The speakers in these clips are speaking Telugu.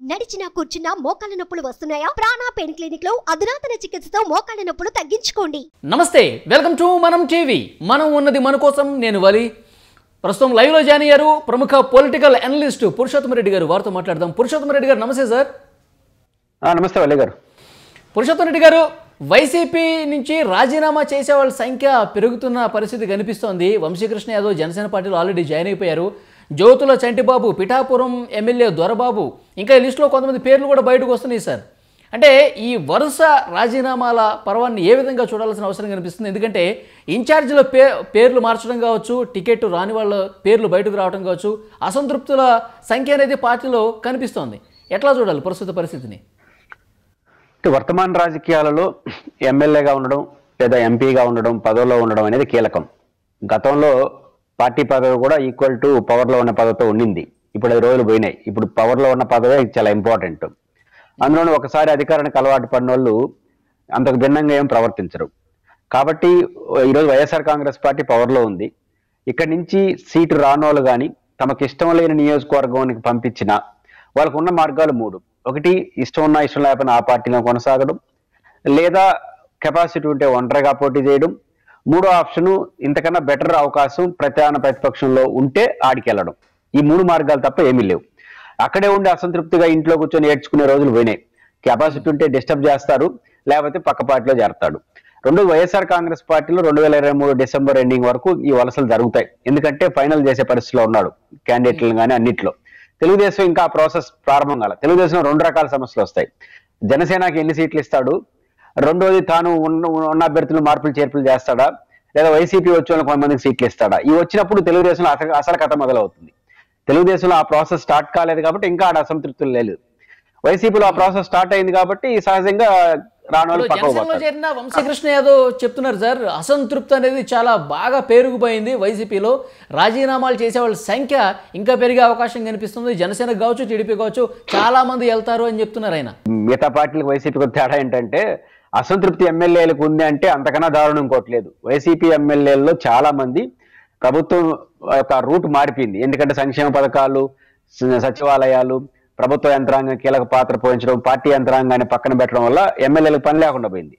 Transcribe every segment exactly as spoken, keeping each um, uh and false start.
నడిచినా కూర్చున్నా మోకాళ్ళ నొప్పులు వస్తున్నాయా? ప్రాణ పెయిన్ క్లినిక్ లో అధునాతన చికిత్సతో మోకాళ్ళ నొప్పులు తగ్గించుకోండి. నమస్తే, వెల్కమ్ టు మనం టీవీ. మనం ఉన్నది మన కోసం. నేను వలి. ప్రస్తుతం లైవ్ లో జాయిన్ అయ్యారు ప్రముఖ పొలిటికల్ అనలిస్ట్ పురుషోత్తమ రెడ్డి గారు. వారితో మాట్లాడదాం. పురుషోత్తమ రెడ్డి గారు నమస్తే సార్. నమస్తే వలి గారు. పురుషోత్తమ రెడ్డి గారు, వైసీపీ నుంచి రాజీనామా చేసే వాళ్ళ సంఖ్య పెరుగుతున్న పరిస్థితి కనిపిస్తోంది. వంశీకృష్ణ యాదవ్ జనసేన పార్టీలో ఆల్రెడీ జాయిన్ అయిపోయారు. జ్యోతుల చంటిబాబు, పిఠాపురం ఎమ్మెల్యే దొరబాబు, ఇంకా ఈ లిస్టులో కొంతమంది పేర్లు కూడా బయటకు వస్తున్నాయి సార్. అంటే ఈ వరుస రాజీనామాల పర్వాన్ని ఏ విధంగా చూడాల్సిన అవసరం కనిపిస్తుంది? ఎందుకంటే ఇన్ఛార్జీల పే పేర్లు మార్చడం కావచ్చు, టికెట్ రాని వాళ్ళ పేర్లు బయటకు రావడం కావచ్చు, అసంతృప్తుల సంఖ్య అనేది పార్టీలో కనిపిస్తోంది. ఎట్లా చూడాలి ప్రస్తుత పరిస్థితిని? వర్తమాన రాజకీయాలలో ఎమ్మెల్యేగా ఉండడం లేదా ఎంపీగా ఉండడం, పదవిలో ఉండడం అనేది కీలకం. గతంలో పార్టీ పదవి కూడా ఈక్వల్ టు పవర్లో ఉన్న పదవితో ఉండింది. ఇప్పుడు అది రోజులు పోయినాయి. ఇప్పుడు పవర్లో ఉన్న పదవే చాలా ఇంపార్టెంట్. అందులోనూ ఒకసారి అధికారానికి అలవాటు పడిన వాళ్ళు అంతకు భిన్నంగా ఏం ప్రవర్తించరు. కాబట్టి ఈరోజు వైఎస్ఆర్ కాంగ్రెస్ పార్టీ పవర్లో ఉంది. ఇక్కడి నుంచి సీటు రానోళ్ళు కానీ తమకు ఇష్టం లేని నియోజకవర్గానికి పంపించిన వాళ్ళకు ఉన్న మార్గాలు మూడు. ఒకటి, ఇష్టం ఉన్నా ఇష్టం లేకపోయినా ఆ పార్టీలో కొనసాగడం, లేదా కెపాసిటీ ఉంటే ఒంటరిగా పోటీ చేయడం, మూడో ఆప్షను ఇంతకన్నా బెటర్ అవకాశం ప్రధాన ప్రతిపక్షంలో ఉంటే ఆడికి వెళ్ళడం. ఈ మూడు మార్గాలు తప్ప ఏమీ లేవు. అక్కడే ఉండి అసంతృప్తిగా ఇంట్లో కూర్చొని ఏడ్చుకునే రోజులు పోయినాయి. కెపాసిటీ ఉంటే డిస్టర్బ్ చేస్తారు, లేకపోతే పక్క పార్టీలో చేరతాడు. రెండు, వైఎస్ఆర్ కాంగ్రెస్ పార్టీలో రెండు వేల ఇరవై మూడు డిసెంబర్ ఎండింగ్ వరకు ఈ వలసలు జరుగుతాయి. ఎందుకంటే ఫైనల్ చేసే పరిస్థితిలో ఉన్నాడు క్యాండిడేట్లు కానీ అన్నిట్లో. తెలుగుదేశం ఇంకా ప్రాసెస్ ప్రారంభం కాల. తెలుగుదేశం రెండు రకాల సమస్యలు వస్తాయి. జనసేనకి ఎన్ని సీట్లు ఇస్తాడు, రెండోది తాను ఉన్న ఉన్న అభ్యర్థులు మార్పులు చేర్పులు చేస్తాడా, లేదా వైసీపీ వచ్చే వాళ్ళకి కొంతమందికి సీట్లు ఇస్తాడా. ఇవి వచ్చినప్పుడు తెలుగుదేశంలో అసలు అసలు కథ మొదలవుతుంది. తెలుగుదేశంలో ఆ ప్రాసెస్ స్టార్ట్ కాలేదు కాబట్టి ఇంకా ఆడ అసంతృప్తులు లేదు. వైసీపీలో ఆ ప్రాసెస్ స్టార్ట్ అయింది కాబట్టి సహజంగా రానోళ్ళు పక్కన. చేరిన వంశీకృష్ణ యాదవ్ చెప్తున్నారు సార్, అసంతృప్తి అనేది చాలా బాగా పెరిగిపోయింది వైసీపీలో. రాజీనామాలు చేసే వాళ్ళ సంఖ్య ఇంకా పెరిగే అవకాశం కనిపిస్తుంది. జనసేన కావచ్చు, టీడీపీ కావచ్చు, చాలా మంది వెళ్తారు అని చెప్తున్నారు ఆయన. మిగతా పార్టీలకు వైసీపీకి తేడా ఏంటంటే, అసంతృప్తి ఎమ్మెల్యేలకు ఉంది అంటే అంతకన్నా దారుణం ఇంకోట్లేదు. వైసీపీ ఎమ్మెల్యేల్లో చాలా మంది ప్రభుత్వం యొక్క రూట్ మారిపోయింది. ఎందుకంటే సంక్షేమ పథకాలు, సచివాలయాలు, ప్రభుత్వ యంత్రాంగం కీలక పాత్ర పోషించడం, పార్టీ యంత్రాంగాన్ని పక్కన పెట్టడం వల్ల ఎమ్మెల్యేలకు పని లేకుండా పోయింది.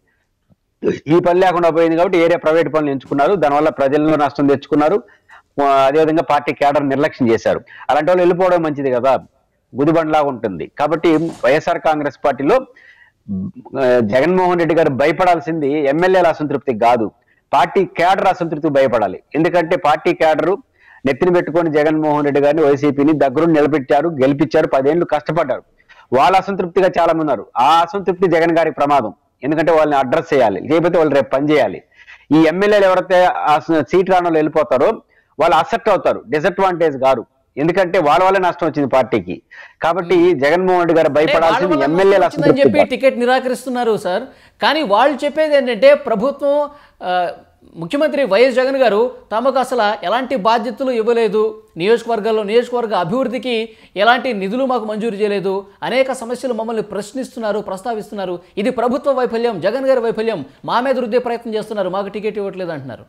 ఈ పని లేకుండా పోయింది కాబట్టి ఏరియా ప్రైవేట్ పనులు ఎంచుకున్నారు. దానివల్ల ప్రజలను నష్టం తెచ్చుకున్నారు. అదేవిధంగా పార్టీ కేడర్ నిర్లక్ష్యం చేశారు. అలాంటి వాళ్ళు వెళ్ళిపోవడం మంచిది కదా, గుదిబండ్లాగా ఉంటుంది. కాబట్టి వైఎస్ఆర్ కాంగ్రెస్ పార్టీలో జగన్మోహన్ రెడ్డి గారు భయపడాల్సింది ఎమ్మెల్యేల అసంతృప్తికి కాదు, పార్టీ కేడర్ అసంతృప్తికి భయపడాలి. ఎందుకంటే పార్టీ కేడరు నెత్తిని పెట్టుకొని జగన్మోహన్ రెడ్డి గారిని, వైసీపీని దగ్గరుండి నిలబెట్టారు, గెలిపించారు, పదేళ్లు కష్టపడ్డారు. వాళ్ళ అసంతృప్తిగా చాలా మంది ఉన్నారు. ఆ అసంతృప్తి జగన్ గారికి ప్రమాదం. ఎందుకంటే వాళ్ళని అడ్రస్ చేయాలి, లేకపోతే వాళ్ళు రేపు పని చేయాలి. ఈ ఎమ్మెల్యేలు ఎవరైతే సీట్ రానోళ్ళు వెళ్ళిపోతారో వాళ్ళు అసెప్ట్ అవుతారు, డిసడ్వాంటేజ్ గారు. ఎందుకంటే వాళ్ళ వల్లే నష్టం వచ్చింది పార్టీకి. కాబట్టి జగన్మోహన్ రెడ్డి గారు భయపడాల్సింది ఎమ్మెల్యేలు అసంతృప్తి చెప్పి టికెట్ నిరాకరిస్తున్నారు సార్. కానీ వాళ్ళు చెప్పేది ఏంటంటే ప్రభుత్వం, ముఖ్యమంత్రి వైఎస్ జగన్ గారు తమకు అసలు ఎలాంటి బాధ్యతలు ఇవ్వలేదు, నియోజకవర్గాల్లో నియోజకవర్గ అభివృద్ధికి ఎలాంటి నిధులు మాకు మంజూరు చేయలేదు, అనేక సమస్యలు మమ్మల్ని ప్రశ్నిస్తున్నారు, ప్రస్తావిస్తున్నారు. ఇది ప్రభుత్వ వైఫల్యం, జగన్ గారి వైఫల్యం, మా మీద రుద్దే ప్రయత్నం చేస్తున్నారు, మాకు టికెట్ ఇవ్వట్లేదు అంటున్నారు.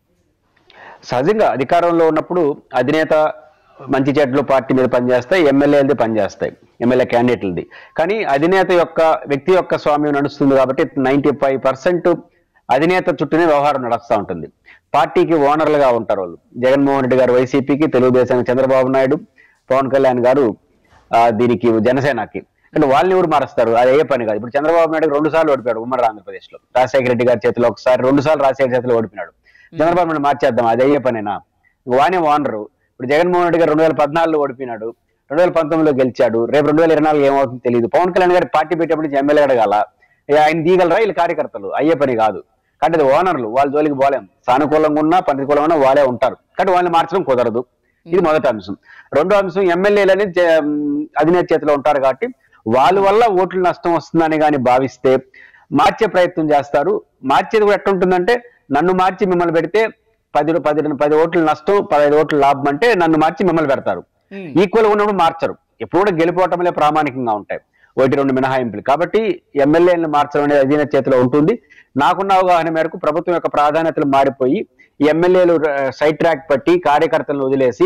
సహజంగా అధికారంలో ఉన్నప్పుడు అధినేత మంచి చెడ్లు పార్టీ మీద పనిచేస్తాయి, ఎమ్మెల్యేలది పనిచేస్తాయి, ఎమ్మెల్యే క్యాండిడేట్లది. కానీ అధినేత యొక్క వ్యక్తి యొక్క స్వామ్యం నడుస్తుంది కాబట్టి నైంటీ ఫైవ్ పర్సెంట్ అధినేత చుట్టూనే వ్యవహారం నడుస్తూ ఉంటుంది. పార్టీకి ఓనర్లుగా ఉంటారు వాళ్ళు. జగన్మోహన్ రెడ్డి గారు వైసీపీకి, తెలుగుదేశానికి చంద్రబాబు నాయుడు, పవన్ కళ్యాణ్ గారు దీనికి జనసేనకి. అంటే వాళ్ళని ఎవరు మారుస్తారు? అది ఏ పని కాదు. ఇప్పుడు చంద్రబాబు నాయుడు రెండు సార్లు ఓడిపోయాడు ఉమ్మడి ఆంధ్రప్రదేశ్ లో. రాజశేఖర రెడ్డి గారి చేతిలో ఒకసారి, రెండు సార్లు రాజశేఖర చేతిలో ఓడిపోయినాడు. చంద్రబాబు నాయుడు మార్చేద్దాం, అది అయ్యే పనేనా? వానే ఓనరు. ఇప్పుడు జగన్మోహన్ రెడ్డి గారు రెండు వేల పద్నాలుగులో ఓడిపోయినాడు, రెండు వేల పంతొమ్మిదిలో గెలిచాడు. రేపు రెండు వేల ఇరవై నాలుగు ఏమవుతుందో తెలియదు. పవన్ కళ్యాణ్ గారి పార్టీ పెట్టేప్పుడు ఎమ్మెల్యే అడగాల, ఆయన దీగలరా? వీళ్ళు కార్యకర్తలు, అయ్యే పని కాదు. కాబట్టి అది ఓనర్లు, వాళ్ళ జోలికి పోలేం. సానుకూలంగా ఉన్నా ప్రతికూలంగా ఉన్నా వాళ్ళే ఉంటారు. కాబట్టి వాళ్ళని మార్చడం కుదరదు. ఇది మొదటి అంశం. రెండో అంశం, ఎమ్మెల్యేలు అనేది అధినేత చేతిలో ఉంటారు కాబట్టి వాళ్ళ వల్ల ఓట్ల నష్టం వస్తుందని కానీ భావిస్తే మార్చే ప్రయత్నం చేస్తారు. మార్చేది కూడా ఎట్లా ఉంటుందంటే, నన్ను మార్చి మిమ్మల్ని పెడితే పది పది పది ఓట్ల నష్టం, పదహైదు ఓట్ల లాభం అంటే నన్ను మార్చి మిమ్మల్ని పెడతారు. ఈక్వల్ ఉన్నప్పుడు మార్చరు. ఎప్పుడు కూడా గెలిపోవటంలో ప్రామాణికంగా ఉంటాయి, ఒకటి రెండు మినహాయింపులు. కాబట్టి ఎమ్మెల్యేలను మార్చడం అనేది అధినేత చేతిలో ఉంటుంది. నాకున్న అవగాహన మేరకు ప్రభుత్వం యొక్క ప్రాధాన్యతలు మారిపోయి ఎమ్మెల్యేలు సైడ్ ట్రాక్ పట్టి కార్యకర్తలను వదిలేసి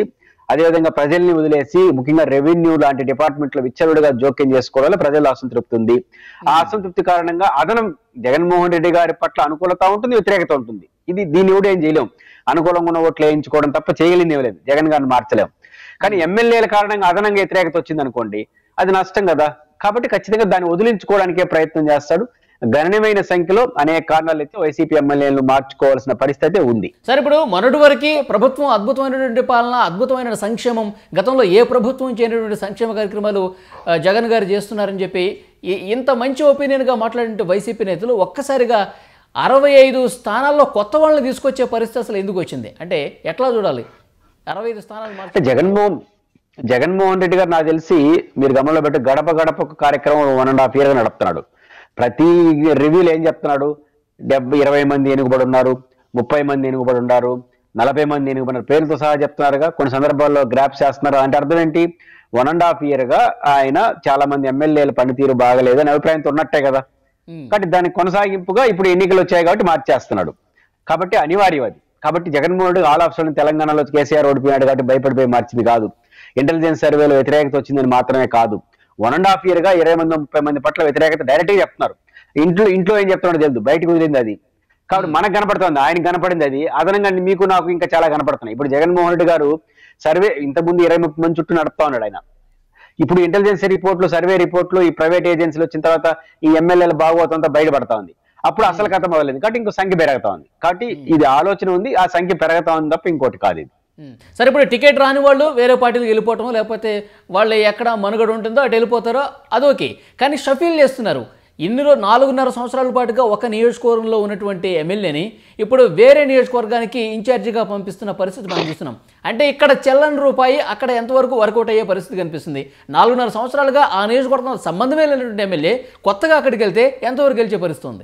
అదేవిధంగా ప్రజల్ని వదిలేసి ముఖ్యంగా రెవెన్యూ లాంటి డిపార్ట్మెంట్లో విచ్చలుడిగా జోక్యం చేసుకోవడం ప్రజల అసంతృప్తి ఉంది. ఆ అసంతృప్తి కారణంగా అదనం జగన్మోహన్ రెడ్డి గారి పట్ల అనుకూలత ఉంటుంది, వ్యతిరేకత ఉంటుంది. ఇది దీన్ని కూడా ఏం చేయలేం, అనుకూలంగా ఉన్న ఓట్లు వేయించుకోవడం తప్ప చేయలేని లేదు, జగన్ గారిని మార్చలేం. కానీ ఎమ్మెల్యేల కారణంగా అదనంగా వ్యతిరేకత వచ్చింది అనుకోండి, అది నష్టం కదా. కాబట్టి ఖచ్చితంగా దాన్ని వదిలించుకోవడానికే ప్రయత్నం చేస్తాడు. గణనీయమైన సంఖ్యలో అనేక కారణాలు అయితే వైసీపీ ఎమ్మెల్యేలను మార్చుకోవాల్సిన పరిస్థితి ఉంది. సార్, ఇప్పుడు మొన్నటి వరకు ప్రభుత్వం అద్భుతమైనటువంటి పాలన, అద్భుతమైన సంక్షేమం, గతంలో ఏ ప్రభుత్వం చేయనటువంటి సంక్షేమ కార్యక్రమాలు జగన్ గారు చేస్తున్నారని చెప్పి ఇంత మంచి ఒపీనియన్గా మాట్లాడిన వైసీపీ నేతలు ఒక్కసారిగా అరవై ఐదు స్థానాల్లో కొత్త వాళ్ళని తీసుకొచ్చే పరిస్థితి అసలు ఎందుకు వచ్చింది? అంటే ఎట్లా చూడాలి అరవై ఐదు స్థానాలు మార్చి? జగన్మోహన్ జగన్మోహన్ రెడ్డి గారు నాకు తెలిసి మీరు గమనంలో పెట్టి గడప గడప ఒక కార్యక్రమం వన్ అండ్ హాఫ్ ఇయర్గా నడుపుతున్నాడు. ప్రతి రివ్యూలు ఏం చెప్తున్నాడు, డెబ్బై ఇరవై మంది ఎన్నుకబడి ఉన్నారు, ముప్పై మంది ఎన్నుకబడి ఉన్నారు, నలభై మంది ఎన్నుకబడినారు, పేరుతో సహా చెప్తున్నారుగా. కొన్ని సందర్భాల్లో గ్రాప్స్ చేస్తున్నారు. అంటే అర్థం ఏంటి, వన్ అండ్ హాఫ్ ఇయర్ గా ఆయన చాలా మంది ఎమ్మెల్యేల పనితీరు బాగలేదు అని అభిప్రాయంతో ఉన్నట్టే కదా. కాబట్టి దానికి కొనసాగింపుగా ఇప్పుడు ఎన్నికలు వచ్చాయి కాబట్టి మార్చేస్తున్నాడు. కాబట్టి అనివార్యం అది. కాబట్టి Jaganmohan Reddy all of sudden తెలంగాణలో కేసీఆర్ ఓడిపోయాడు కాబట్టి భయపడిపోయి మార్చింది కాదు. ఇంటెలిజెన్స్ సర్వేలో వ్యతిరేకత వచ్చిందని మాత్రమే కాదు, వన్ అండ్ హాఫ్ ఇయర్ గా ఇరవై మంది ముప్పై మంది పట్ల వ్యతిరేకత డైరెక్ట్ గా చెప్తున్నారు. ఇంట్లో ఇంట్లో ఏం చెప్తున్నాడో తెలియదు, బయటకు వదిలింది అది. కాబట్టి మనకు కనపడుతుంది, ఆయనకు కనపడింది అది. అదనంగా మీకు నాకు ఇంకా చాలా కనపడుతున్నాయి. ఇప్పుడు జగన్మోహన్ రెడ్డి గారు సర్వే ఇంతకుముందు ఇరవై ముప్పై మంది చుట్టూ నడుపుతా ఉన్నాడు ఆయన. ఇప్పుడు ఇంటెలిజెన్స్ రిపోర్ట్లు, సర్వే రిపోర్ట్లు, ఈ ప్రైవేట్ ఏజెన్సీలు వచ్చిన తర్వాత ఈ ఎమ్మెల్యేల భాగవతంతో బయటపడతా ఉంది. అప్పుడు అసలు కథ మొదలైంది కాబట్టి ఇంకో సంఖ్య పెరుగుతా ఉంది. కాబట్టి ఇది ఆలోచన ఉంది, ఆ సంఖ్య పెరుగుతా ఉంది తప్ప ఇంకోటి కాదు ఇది. సరే, ఇప్పుడు టికెట్ రాని వాళ్ళు వేరే పార్టీలకు వెళ్ళిపోవటం, లేకపోతే వాళ్ళు ఎక్కడ మనుగడ ఉంటుందో అటు వెళ్ళిపోతారో అదోకే. కానీ షఫీల్ చేస్తున్నారు. ఇన్ని రోజు నాలుగున్నర సంవత్సరాల పాటుగా ఒక నియోజకవర్గంలో ఉన్నటువంటి ఎమ్మెల్యేని ఇప్పుడు వేరే నియోజకవర్గానికి ఇన్ఛార్జిగా పంపిస్తున్న పరిస్థితి మనం చూస్తున్నాం. అంటే ఇక్కడ చెల్లని రూపాయి అక్కడ ఎంతవరకు వర్కౌట్ అయ్యే పరిస్థితి కనిపిస్తుంది. నాలుగున్నర సంవత్సరాలుగా ఆ నియోజకవర్గంలో సంబంధమే లేనటువంటి ఎమ్మెల్యే కొత్తగా అక్కడికి వెళ్తే ఎంతవరకు గెలిచే పరిస్థితి ఉంది?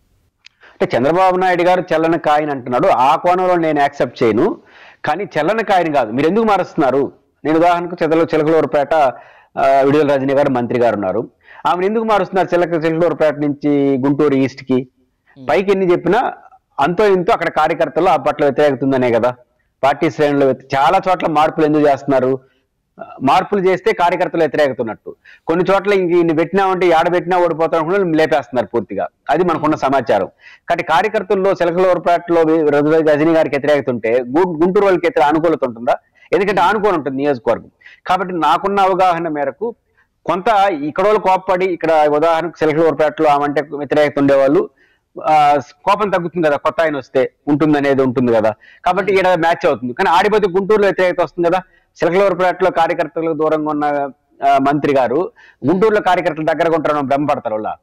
అంటే చంద్రబాబు నాయుడు గారు చెల్లని కాయని అంటున్నాడు. ఆ కోణంలో నేను యాక్సెప్ట్ చేయను. కానీ చెల్లని కాయని కాదు, మీరు ఎందుకు మారుస్తున్నారు? నేను ఉదాహరణకు చెదల చిలకలూరుపేట విడుదల రజనీ గారు మంత్రి గారు ఉన్నారు. ఆమెను ఎందుకు మారుస్తున్నారు చిలక చిలకలూరుపేట నుంచి గుంటూరు ఈస్ట్ కి? పైకి ఎన్ని చెప్పినా అంతో ఇంతో అక్కడ కార్యకర్తలు ఆ పట్ల వ్యతిరేకతుందనే కదా. పార్టీ శ్రేణులు చాలా చోట్ల మార్పులు ఎందుకు చేస్తున్నారు? మార్పులు చేస్తే కార్యకర్తలు వ్యతిరేకతున్నట్టు. కొన్ని చోట్ల ఇంక ఇన్ని పెట్టినా ఉంటే ఆడబెట్టినా ఓడిపోతారు లేపేస్తున్నారు పూర్తిగా. అది మనకున్న సమాచారం. కాబట్టి కార్యకర్తల్లో చిలకలూరుపేటలో రజనీ గారికి వ్యతిరేకత ఉంటే గుంటూరు వాళ్ళకి వ్యతిరేక అనుకూలత ఉంటుందా? ఎందుకంటే ఆనుకోని ఉంటుంది నియోజకవర్గం. కాబట్టి నాకున్న అవగాహన మేరకు కొంత ఇక్కడ వాళ్ళు కోప్పడి, ఇక్కడ ఉదాహరణకు చిలకలూరుపేటలో ఆమంటే వ్యతిరేకత ఉండేవాళ్ళు ఆ కోపం తగ్గుతుంది కదా, కొత్త ఆయన వస్తే ఉంటుంది అనేది ఉంటుంది కదా. కాబట్టి ఇక్కడ మ్యాచ్ అవుతుంది. కానీ ఆడిపోతే గుంటూరులో వ్యతిరేకత వస్తుంది కదా. చిలకలూరుపేటలో కార్యకర్తలకు దూరంగా ఉన్న మంత్రి గారు గుంటూరులో కార్యకర్తల దగ్గరగా ఉంటారని భ్రమపడతారు వాళ్ళ.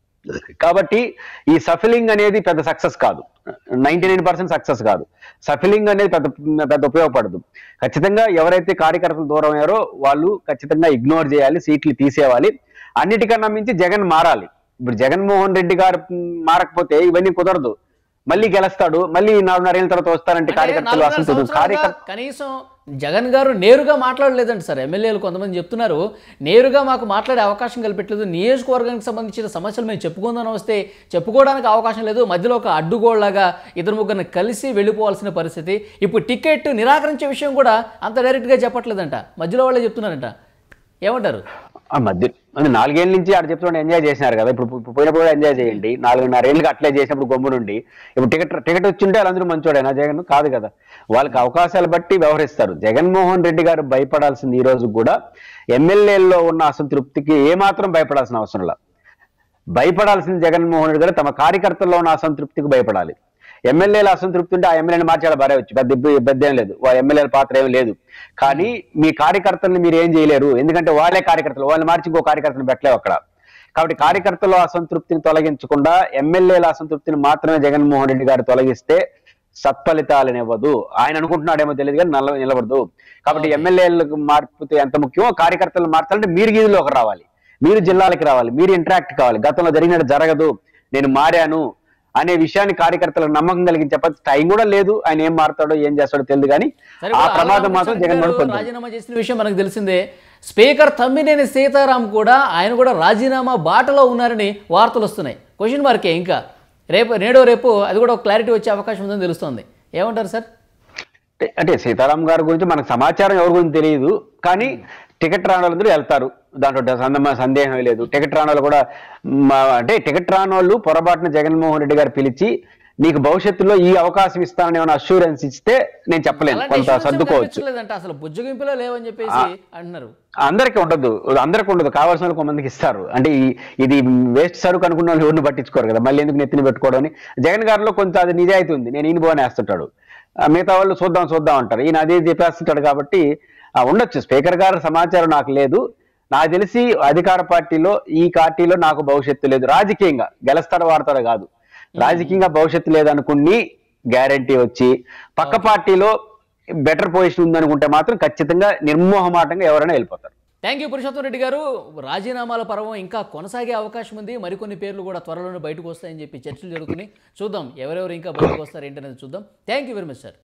కాబట్టి ఈ సఫిలింగ్ అనేది పెద్ద సక్సెస్ కాదు, నైన్టీ నైన్ పర్సెంట్ సక్సెస్ కాదు. సఫిలింగ్ అనేది పెద్ద పెద్ద ఉపయోగపడదు. ఖచ్చితంగా ఎవరైతే కార్యకర్తలు దూరం అయ్యారో వాళ్ళు ఖచ్చితంగా ఇగ్నోర్ చేయాలి, సీట్లు తీసేయాలి. అన్నిటికన్నా మించి జగన్ మారాలి. ఇప్పుడు జగన్మోహన్ రెడ్డి గారు మారకపోతే ఇవన్నీ కుదరదు. మళ్ళీ గెలుస్తాడు, మళ్ళీ నాలుగున్నరేళ్ళ తర్వాత వస్తారంటే కార్యకర్తలు అసలు కార్యకర్త కనీసం జగన్ గారు నేరుగా మాట్లాడలేదండి సార్. ఎమ్మెల్యేలు కొంతమంది చెప్తున్నారు నేరుగా మాకు మాట్లాడే అవకాశం కల్పెట్టలేదు, నియోజకవర్గానికి సంబంధించిన సమస్యలు మేము చెప్పుకుందాం వస్తే చెప్పుకోవడానికి అవకాశం లేదు, మధ్యలో ఒక అడ్డుగోళ్లాగా ఇద్దరు ముగ్గురిని కలిసి వెళ్ళిపోవాల్సిన పరిస్థితి. ఇప్పుడు టికెట్ నిరాకరించే విషయం కూడా అంత డైరెక్ట్గా చెప్పట్లేదంట, మధ్యలో వాళ్ళే చెప్తున్నారంట. ఏమంటారు? ఆ మధ్య నాలుగేళ్ల నుంచి ఆడ చెప్తుంటే ఎంజాయ్ చేసినారు కదా. ఇప్పుడు పోయినప్పుడు కూడా ఎంజాయ్ చేయండి. నాలుగున్నర ఏళ్ళకి అట్లే చేసినప్పుడు గమ్ము నుండి ఇప్పుడు టికెట్ టికెట్ వచ్చింటే వాళ్ళందరూ మంచోడేనా? జగన్ కాదు కదా. వాళ్ళకి అవకాశాలు బట్టి వ్యవహరిస్తారు. జగన్మోహన్ రెడ్డి గారు భయపడాల్సింది ఈ రోజు కూడా ఎమ్మెల్యేల్లో ఉన్న అసంతృప్తికి ఏమాత్రం భయపడాల్సిన అవసరం లేదు. భయపడాల్సింది జగన్మోహన్ రెడ్డి గారు తమ కార్యకర్తల్లో ఉన్న అసంతృప్తికి భయపడాలి. ఎమ్మెల్యేల అసంతృప్తి ఉంటే ఆ ఎమ్మెల్యేని మార్చాలి, బారే వచ్చి పెద్ద పెద్ద ఏం లేదు, వాళ్ళ ఎమ్మెల్యేల పాత్ర ఏం లేదు. కానీ మీ కార్యకర్తల్ని మీరు ఏం చేయలేరు, ఎందుకంటే వాళ్ళే కార్యకర్తలు, వాళ్ళని మార్చి ఇంకో కార్యకర్తలు పెట్టలేవు అక్కడ. కాబట్టి కార్యకర్తల అసంతృప్తిని తొలగించకుండా ఎమ్మెల్యేల అసంతృప్తిని మాత్రమే జగన్మోహన్ రెడ్డి గారు తొలగిస్తే సత్ఫలితాలను ఇవ్వదు. ఆయన అనుకుంటున్నాడేమో తెలియదు కానీ నల్ల నిలబడదు. కాబట్టి ఎమ్మెల్యేలకు మార్పితే ఎంత ముఖ్యమో కార్యకర్తలు మార్చాలంటే మీరు గీదిలోకి రావాలి, మీరు జిల్లాలకి రావాలి, మీరు ఇంటరాక్ట్ కావాలి. గతంలో జరిగినట్టు జరగదు, నేను మారాను అనే విషయాన్ని కార్యకర్తలకు నమ్మకం కలిగించే టైం కూడా లేదు. ఆయన ఏం మారుతాడో ఏం చేస్తాడో తెలియదు. కానీ ఆ ప్రమాదం మాత్రం జగన్మోహన్ రాజీనామా చేసిన విషయం మనకు తెలిసిందే. స్పీకర్ తమ్మినేని సీతారాం కూడా ఆయన కూడా రాజీనామా బాటలో ఉన్నారని వార్తలు వస్తున్నాయి. క్వశ్చన్ మార్కే ఇంకా రేపు నేడో రేపు అది కూడా క్లారిటీ వచ్చే అవకాశం ఉందని తెలుస్తోంది. ఏమంటారు సార్? అంటే సీతారాం గారి గురించి మనకు సమాచారం ఎవరి గురించి తెలియదు, కానీ టికెట్ రాని వాళ్ళందరూ వెళ్తారు, దాంట్లో సంద సందేహం లేదు. టికెట్ రాని వాళ్ళు కూడా అంటే టికెట్ రాని వాళ్ళు పొరపాటున జగన్మోహన్ రెడ్డి గారు పిలిచి నీకు భవిష్యత్తులో ఈ అవకాశం ఇస్తానని ఏమైనా అష్యూరెన్స్ ఇస్తే నేను చెప్పలేను, కొంత సర్దుకోవచ్చు. అసలు బుజ్జగింపులో లేవని చెప్పేసి అంటున్నారు. అందరికీ ఉండదు, అందరికి ఉండదు, కావాల్సిన వాళ్ళు కొంతమందికి ఇస్తారు. అంటే ఇది వేస్ట్ సరుకు అనుకున్న వాళ్ళు ఎవరిని పట్టించుకోరు కదా, మళ్ళీ ఎందుకు నెత్తిని పెట్టుకోవడం అని. జగన్ గారిలో కొంత అది నిజాయితీ ఉంది, నేను ఈయన పోని వేస్తుంటాడు, మిగతా వాళ్ళు చూద్దాం చూద్దాం అంటారు, ఈయన అదే చెప్పేస్తుంటాడు. కాబట్టి ఉండొచ్చు. స్పీకర్ గారి సమాచారం నాకు లేదు. నాకు తెలిసి అధికార పార్టీలో ఈ పార్టీలో నాకు భవిష్యత్తు లేదు, రాజకీయంగా గెలుస్తారో వాడతారో కాదు, రాజకీయంగా భవిష్యత్తు లేదనుకుని గ్యారంటీ వచ్చి పక్క పార్టీలో బెటర్ పొజిషన్ ఉందనుకుంటే మాత్రం ఖచ్చితంగా నిర్మోహమాటంగా ఎవరైనా వెళ్ళిపోతారు. థ్యాంక్ యూ పురుషోత్తం రెడ్డి గారు. రాజీనామాల పర్వం ఇంకా కొనసాగే అవకాశం ఉంది, మరికొన్ని పేర్లు కూడా త్వరలోనే బయటకు వస్తాయని చెప్పి చర్చలు జరుగుతున్నాయి. చూద్దాం ఎవరెవరు ఇంకా బయటకు వస్తారు ఏంటనేది చూద్దాం. Thank you very much sir.